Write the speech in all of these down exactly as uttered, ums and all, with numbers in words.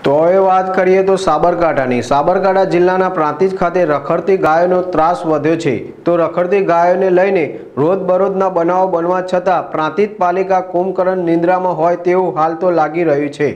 તો એ વાત કરીએ તો સાબરકાંઠાની સાબરકાંઠા જિલ્લાના પ્રાંતિજ ખાતે રખડતી ગાયોનો ત્રાસ વધ્યો છે। તો રખડતી ગાયોને લઈને રોજબરોજના બનાવો બનવા છતાં પ્રાંતિજ પાલિકા કુંભકર્ણ નિંદ્રામાં હોય તેવું હાલ તો લાગી રહ્યું છે।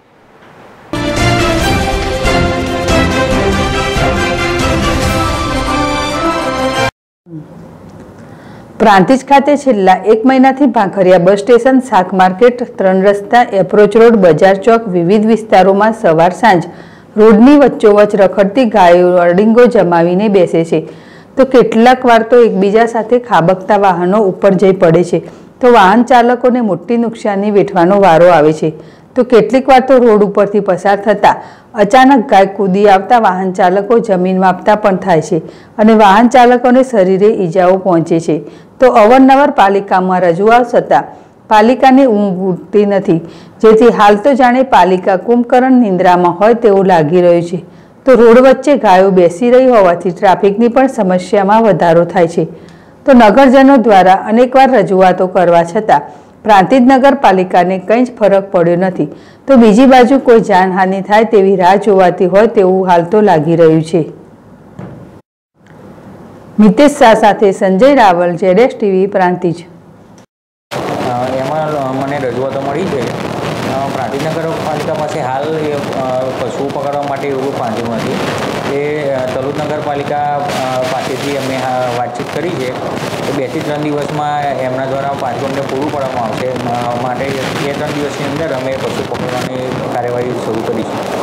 પ્રાંતિજ ખાતે છેલ્લા એક મહિનાથી ભાંખરિયા બસ સ્ટેશન, શાક માર્કેટ, ત્રણ રસ્તા, એપ્રોચ રોડ, બજાર ચોક, વિવિધ વિસ્તારોમાં સવાર સાંજ રોડની વચ્ચોવચ્ચ રખડતી ગાયો અડીંગો જમાવીને બેસે છે। તો કેટલાક વાર તો એકબીજા સાથે ખાબકતા વાહનો ઉપર જઈ પડે છે, તો વાહન ચાલકોને મોટી નુકસાની વેઠવાનો વારો આવે છે। તો કેટલીક વાર તો રોડ ઉપરથી પસાર થતા અચાનક ગાય કૂદી આવતા વાહન ચાલકો જમીન માપતા પણ થાય છે અને વાહન ચાલકોને શરીરે ઈજાઓ પહોંચે છે। તો અવારનવાર પાલિકામાં રજૂઆત છતાં પાલિકાને ઊંઘ ઉઠતી નથી, જેથી હાલ તો જાણે પાલિકા કુંભકર્ણ નિંદ્રામાં હોય તેવું લાગી રહ્યું છે। તો રોડ વચ્ચે ગાયો બેસી રહી હોવાથી ટ્રાફિકની પણ સમસ્યામાં વધારો થાય છે। તો નગરજનો દ્વારા અનેકવાર રજૂઆતો કરવા છતાં પ્રાંતિજ નગરપાલિકાને કંઈ જ ફરક પડ્યો નથી। તો બીજી બાજુ કોઈ જાનહાનિ થાય તેવી રાહ જોવાતી હોય તેવું હાલ તો લાગી રહ્યું છે। મિતેશ શાહ સાથે સંજય રાવલ, જેડેશ ટીવી, પ્રાંતિજ। એમાં મને રજૂઆતો મળી છે। પ્રાંતિજ નગરપાલિકા પાસે હાલ પશુઓ પકડવા માટે એવું પાંજરું નથી। એ તલોદ નગરપાલિકા પાસેથી અમે વાતચીત કરી છે કે બે થી ત્રણ દિવસમાં એમના દ્વારા પાંજરું અમને પૂરું પાડવામાં આવશે, માટે બે ત્રણ દિવસની અંદર અમે પશુ પકડવાની કાર્યવાહી શરૂ કરીશું।